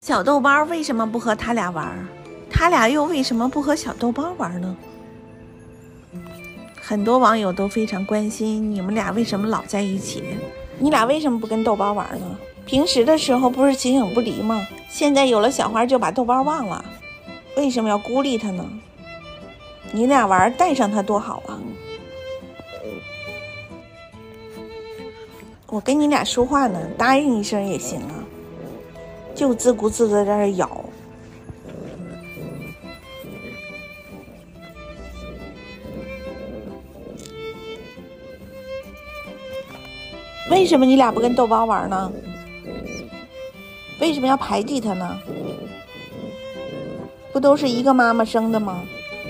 小豆包为什么不和他俩玩？他俩又为什么不和小豆包玩呢？很多网友都非常关心你们俩为什么老在一起，你俩为什么不跟豆包玩呢？平时的时候不是形影不离吗？现在有了小花就把豆包忘了，为什么要孤立他呢？你俩玩带上他多好啊！我跟你俩说话呢，答应一声也行啊，就自顾自的在这咬。为什么你俩不跟豆包玩呢？为什么要排挤他呢？不都是一个妈妈生的吗？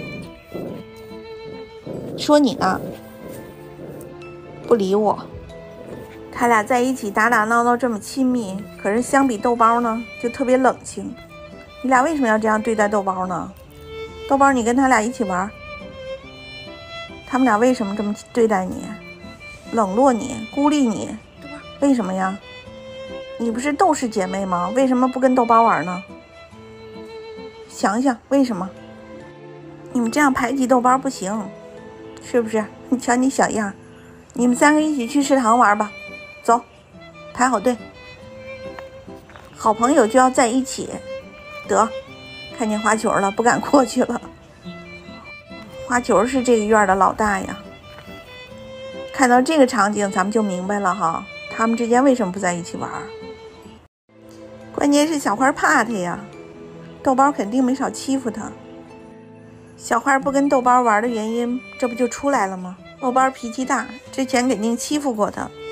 说你呢，不理我。他俩在一起打打闹闹这么亲密，可是相比豆包呢，就特别冷清。你俩为什么要这样对待豆包呢？豆包，你跟他俩一起玩，他们俩为什么这么对待你？冷落你，孤立你，为什么呀？你不是豆氏姐妹吗？为什么不跟豆包玩呢？想想为什么？你们这样排挤豆包不行，是不是？你瞧你小样，你们三个一起去食堂玩吧，走，排好队。好朋友就要在一起。得，看见花球了，不敢过去了。花球是这个院的老大呀。看到这个场景，咱们就明白了哈，他们之间为什么不在一起玩？关键是小花怕他呀，豆包肯定没少欺负他。小花不跟豆包玩的原因，这不就出来了吗？豆包脾气大，之前肯定欺负过他，